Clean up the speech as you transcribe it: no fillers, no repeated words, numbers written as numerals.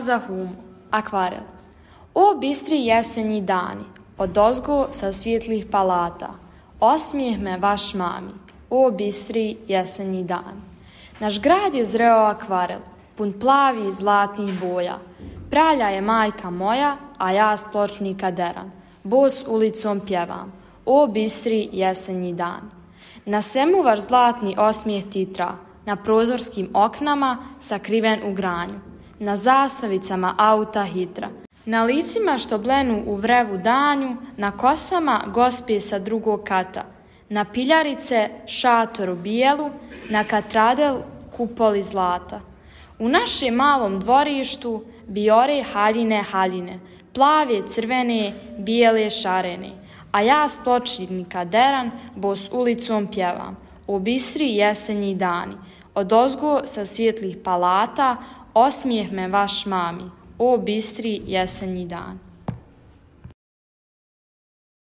za humu, akvarel. O bistri jesenji dani, odozgo sa svjetlih palata, osmijeh me vaš mami, o bistri jesenji dani. Naš grad je zreo akvarel, pun plavi i zlatnih boja. Pralja je majka moja, a ja s pločnika deran, bos ulicom pjevam, o bistri jesenji dan. Na svemu vaš zlatni osmijeh titra, na prozorskim oknama sakriven u granju, na zastavicama auta hitra, na licima što blenu u vrevu danju, na kosama gospije sa drugog kata, na piljarice šatoru bijelu, na katradel kupoli zlata. U našem malom dvorištu biore haljine, plave, crvene, bijele, šarene, a ja s pločnika deran bos ulicom pjevam, o bistri jesenji dani, odozgo sa svjetlih palata, osmijeh me vaš mami, o bistri jesenji dan.